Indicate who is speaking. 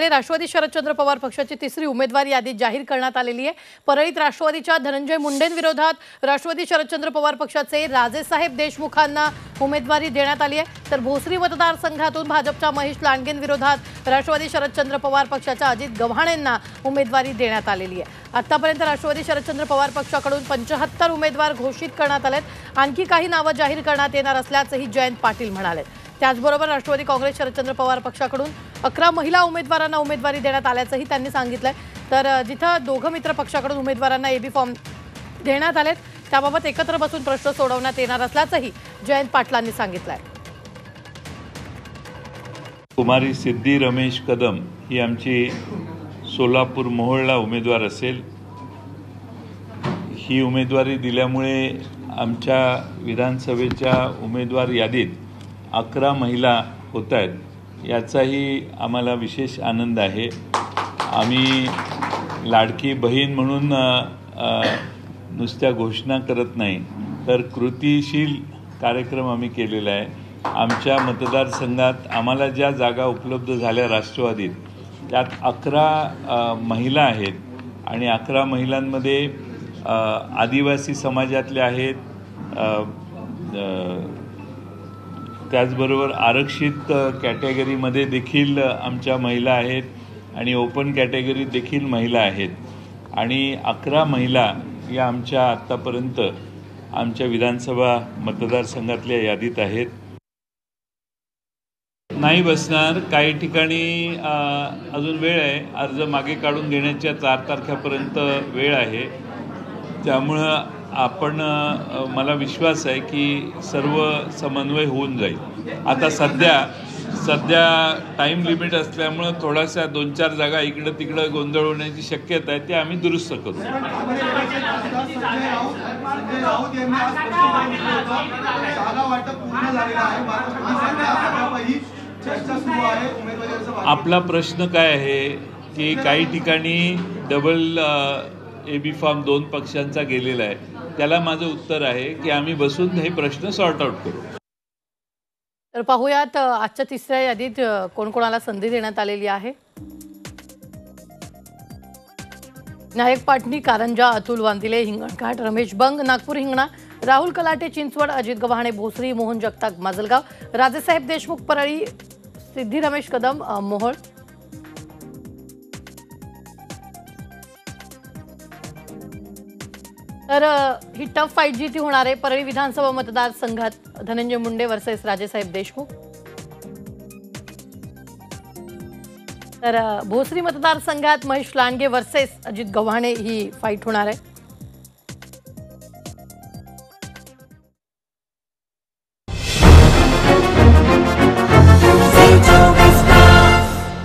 Speaker 1: राष्ट्रवादी शरदचंद्र पवार पक्षाची तिसरी उमेदवारी यादी जाहीर करण्यात आलेली आहे। परळीत राष्ट्रवादीच्या धनंजय मुंडेंविरोधात राष्ट्रवादी शरदचंद्र पवार पक्षाचे राजेसाहेब देशमुखांना उमेदवारी देण्यात आली आहे, तर भोसरी मतदारसंघातून भाजपच्या महेश लांडगेंविरोधात राष्ट्रवादी शरदचंद्र पवार पक्षाच्या अजित गव्हाणेंना उमेदवारी देण्यात आलेली आहे। आतापर्यंत राष्ट्रवादी शरदचंद्र पवार पक्षाकडून 75 उमेदवार घोषित करण्यात आलेत। आणखी काही नावे जाहीर करण्यात येणार असल्याचंही जयंत पाटील म्हणाले। त्याचबरोबर राष्ट्रवादी काँग्रेस शरदचंद्र पवार पक्षाकडून 11 महिला उमेदवारांना उमेदवारी देण्यात आल्याचंही त्यांनी सांगितलंय। तर जिथं दोघं मित्र पक्षाकडून उमेदवारांना एबी फॉर्म देण्यात आलेत, त्याबाबत एकत्र बसून प्रश्न सोडवण्यात येणार असल्याचंही जयंत पाटलांनी सांगितलंय।
Speaker 2: कुमारी सिद्धी रमेश कदम ही आमची सोलापूर मोहोळला उमेदवार असेल। ही उमेदवारी दिल्यामुळे आमच्या विधानसभेच्या उमेदवार यादीत 11 महिला होत आहेत, याचाही आम्हाला विशेष आनंद आहे। आम्ही लाडकी बहीण म्हणून नुसत्या घोषणा करत नाही, तर कृतीशील कार्यक्रम आम्ही केलेला आहे। आमच्या मतदारसंघात आम्हाला ज्या जागा उपलब्ध झाल्या राष्ट्रवादीत, त्यात 11 महिला आहेत आणि 11 महिलांमध्ये आदिवासी समाजातल्या आहेत, त्याचबरोबर आरक्षित कॅटेगरीमध्ये देखील आमच्या महिला आहेत आणि ओपन कॅटेगरीत देखील महिला आहेत आणि 11 महिला या आमच्या आत्तापर्यंत आमच्या विधानसभा मतदारसंघातल्या यादीत आहेत। नाही बसणार, काही ठिकाणी अजून वेळ आहे। अर्ज मागे काढून घेण्याच्या 4 तारखेपर्यंत वेळ आहे, त्यामुळं मला विश्वास आहे की सर्व समन्वय होऊन जाईल। आता सध्या टाइम लिमिट असल्यामुळे थोडासा 2-4 जागा इकडं तिकडं गोंधळ होण्याची शक्यता आहे, ते आम्ही दुरुस्त करू। आपला प्रश्न काय आहे की काही ठिकाणी डबल एबी फॉर्म 2 पक्षांचा गेलेला आहे, त्याला माझं उत्तर आहे की आम्ही बसून हे प्रश्न सॉर्ट आउट करू।
Speaker 1: तर पाहूयात आजच्या तिसऱ्या यादीत कोणकोणाला संधी देण्यात आलेली आहे। नायक पाटणी, कारंजा, अतुल वांदिले, हिंगणघाट, रमेश बंग, नागपूर हिंगणा, राहुल कलाटे चिंचवड, अजित गव्हाणे भोसरी, मोहन जगताप माजलगाव, राजेसाहेब देशमुख परळी, सिद्धी रमेश कदम मोहोळ। तर ही टफ फाईट जी ती होणार आहे परळी विधानसभा मतदारसंघात धनंजय मुंडे वर्सेस राजेसाहेब देशमुख। तर भोसरी मतदारसंघात महेश लांडगे वर्सेस अजित गव्हाणे ही फाईट होणार आहे।